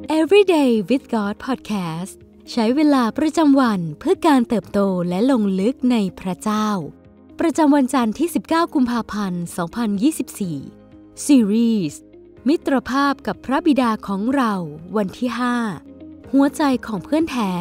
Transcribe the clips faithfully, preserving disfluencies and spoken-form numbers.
Everyday with God Podcast ใช้เวลาประจำวันเพื่อการเติบโตและลงลึกในพระเจ้าประจำวันจันทร์ที่สิบเก้ากุมภาพันธ์สองพันยี่สิบสี่ซีรีส์มิตรภาพกับพระบิดาของเราวันที่ห้าหัวใจของเพื่อนแท้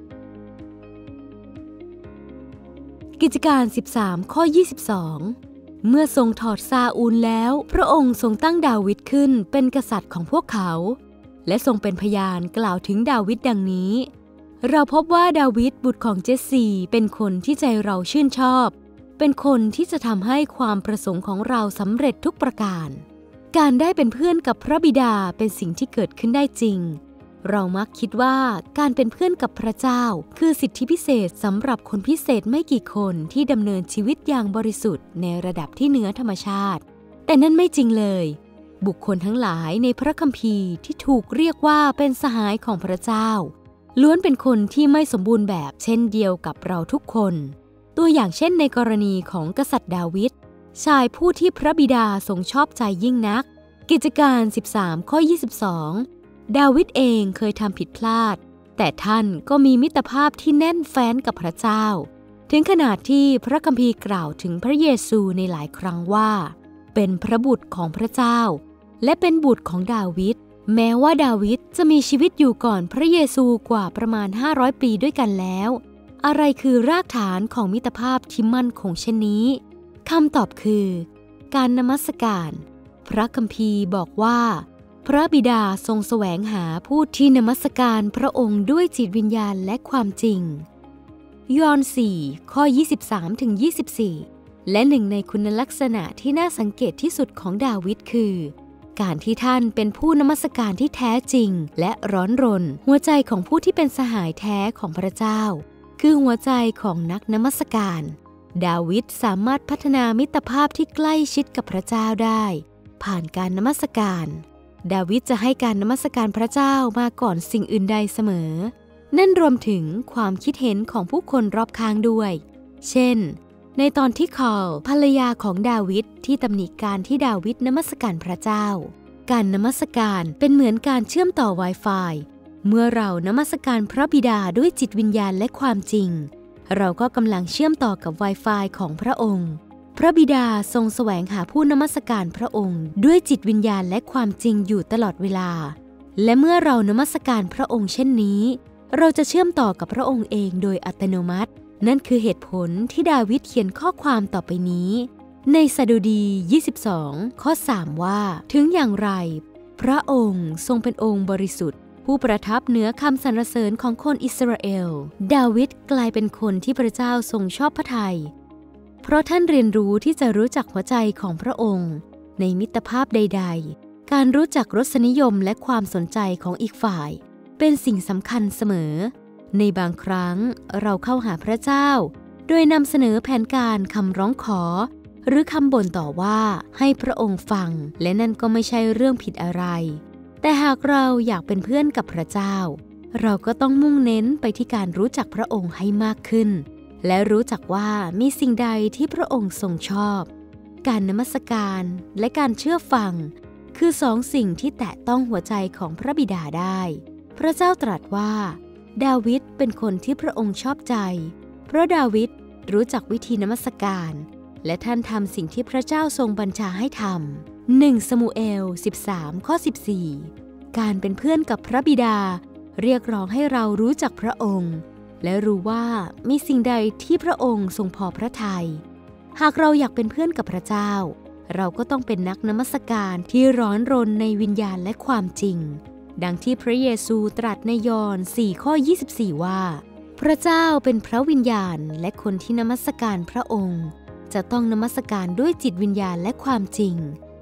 กิจการสิบสามข้อยี่สิบสองเมื่อทรงถอดซาอูลแล้วพระองค์ทรงตั้งดาวิดขึ้นเป็นกษัตริย์ของพวกเขาและทรงเป็นพยานกล่าวถึงดาวิดดังนี้เราพบว่าดาวิดบุตรของเจสซีเป็นคนที่ใจเราชื่นชอบเป็นคนที่จะทำให้ความประสงค์ของเราสำเร็จทุกประการการได้เป็นเพื่อนกับพระบิดาเป็นสิ่งที่เกิดขึ้นได้จริงเรามักคิดว่าการเป็นเพื่อนกับพระเจ้าคือสิทธิพิเศษสำหรับคนพิเศษไม่กี่คนที่ดำเนินชีวิตอย่างบริสุทธิ์ในระดับที่เหนือธรรมชาติแต่นั่นไม่จริงเลยบุคคลทั้งหลายในพระคัมภีร์ที่ถูกเรียกว่าเป็นสหายของพระเจ้าล้วนเป็นคนที่ไม่สมบูรณ์แบบเช่นเดียวกับเราทุกคนตัวอย่างเช่นในกรณีของกษัตริย์ดาวิดชายผู้ที่พระบิดาทรงชอบใจยิ่งนักกิจการสิบสามข้อยี่สิบสองดาวิดเองเคยทำผิดพลาดแต่ท่านก็มีมิตรภาพที่แน่นแฟ้นกับพระเจ้าถึงขนาดที่พระคัมภีร์กล่าวถึงพระเยซูในหลายครั้งว่าเป็นพระบุตรของพระเจ้าและเป็นบุตรของดาวิดแม้ว่าดาวิดจะมีชีวิตอยู่ก่อนพระเยซูกว่าประมาณห้าร้อยปีด้วยกันแล้วอะไรคือรากฐานของมิตรภาพที่มั่นคงเช่นนี้คำตอบคือการนมัสการพระคัมภีร์บอกว่าพระบิดาทรงแสวงหาผู้ที่นมัสการพระองค์ด้วยจิตวิญญาณและความจริงยอห์นสี่ข้อยี่สิบสามถึงยี่สิบสี่และหนึ่งในคุณลักษณะที่น่าสังเกตที่สุดของดาวิดคือการที่ท่านเป็นผู้นมัสการที่แท้จริงและร้อนรนหัวใจของผู้ที่เป็นสหายแท้ของพระเจ้าคือหัวใจของนักนมัสการดาวิดสามารถพัฒนามิตรภาพที่ใกล้ชิดกับพระเจ้าได้ผ่านการนมัสการดาวิดจะให้การนมัสการพระเจ้ามาก่อนสิ่งอื่นใดเสมอนั่นรวมถึงความคิดเห็นของผู้คนรอบข้างด้วยเช่นในตอนที่คอลภรรยาของดาวิดที่ตำหนิการที่ดาวิดนมัสการพระเจ้าการนมัสการเป็นเหมือนการเชื่อมต่อ Wi-Fi เมื่อเรานมัสการพระบิดาด้วยจิตวิญญาณและความจริงเราก็กำลังเชื่อมต่อกับ Wi-Fi ของพระองค์พระบิดาทรงแสวงหาผู้นมัสการพระองค์ด้วยจิตวิญญาณและความจริงอยู่ตลอดเวลาและเมื่อเรานมัสการพระองค์เช่นนี้เราจะเชื่อมต่อกับพระองค์เองโดยอัตโนมัตินั่นคือเหตุผลที่ดาวิดเขียนข้อความต่อไปนี้ในสดุดียี่สิบสองข้อสามว่าถึงอย่างไรพระองค์ทรงเป็นองค์บริสุทธิ์ผู้ประทับเหนือคำสรรเสริญของคนอิสราเอลดาวิดกลายเป็นคนที่พระเจ้าทรงชอบพระทัยเพราะท่านเรียนรู้ที่จะรู้จักหัวใจของพระองค์ในมิตรภาพใดๆการรู้จักรสนิยมและความสนใจของอีกฝ่ายเป็นสิ่งสำคัญเสมอในบางครั้งเราเข้าหาพระเจ้าโดยนำเสนอแผนการคำร้องขอหรือคำบ่นต่อว่าให้พระองค์ฟังและนั่นก็ไม่ใช่เรื่องผิดอะไรแต่หากเราอยากเป็นเพื่อนกับพระเจ้าเราก็ต้องมุ่งเน้นไปที่การรู้จักพระองค์ให้มากขึ้นและรู้จักว่ามีสิ่งใดที่พระองค์ทรงชอบการนมัสการและการเชื่อฟังคือสองสิ่งที่แตะต้องหัวใจของพระบิดาได้พระเจ้าตรัสว่าดาวิดเป็นคนที่พระองค์ชอบใจเพราะดาวิดรู้จักวิธีนมัสการและท่านทำสิ่งที่พระเจ้าทรงบัญชาให้ทำหนึ่งซามูเอลสิบสามข้อสิบสี่การเป็นเพื่อนกับพระบิดาเรียกร้องให้เรารู้จักพระองค์และรู้ว่ามีสิ่งใดที่พระองค์ทรงพอพระทัยหากเราอยากเป็นเพื่อนกับพระเจ้าเราก็ต้องเป็นนักนมัสการที่ร้อนรนในวิญญาณและความจริงดังที่พระเยซูตรัสในยอห์นสี่ข้อยี่สิบสี่ว่าพระเจ้าเป็นพระวิญญาณและคนที่นมัสการพระองค์จะต้องนมัสการด้วยจิตวิญญาณและความจริง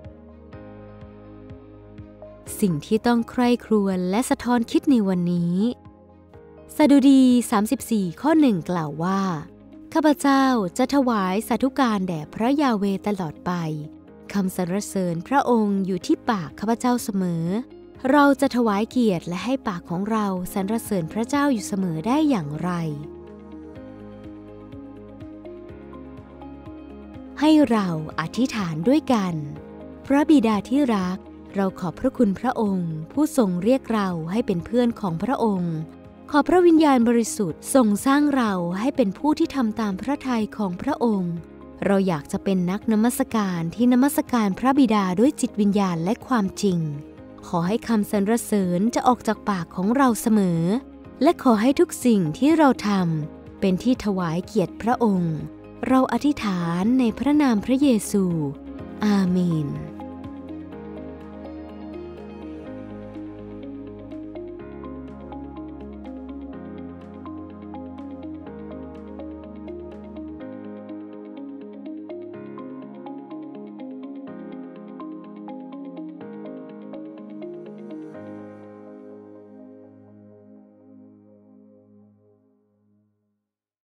สิ่งที่ต้องใคร่ครวญและสะท้อนคิดในวันนี้สดุดีสามสิบสี่ข้อหนึ่งกล่าวว่าข้าพเจ้าจะถวายสาธุการแด่พระยาเวห์ตลอดไปคำสรรเสริญพระองค์อยู่ที่ปากข้าพเจ้าเสมอเราจะถวายเกียรติและให้ปากของเราสรรเสริญพระเจ้าอยู่เสมอได้อย่างไรให้เราอธิษฐานด้วยกันพระบิดาที่รักเราขอบพระคุณพระองค์ผู้ทรงเรียกเราให้เป็นเพื่อนของพระองค์ขอพระวิญญาณบริสุทธิ์ทรงสร้างเราให้เป็นผู้ที่ทำตามพระทัยของพระองค์เราอยากจะเป็นนักนมัสการที่นมัสการพระบิดาด้วยจิตวิญญาณและความจริงขอให้คำสรรเสริญจะออกจากปากของเราเสมอและขอให้ทุกสิ่งที่เราทำเป็นที่ถวายเกียรติพระองค์เราอธิษฐานในพระนามพระเยซูอาเมน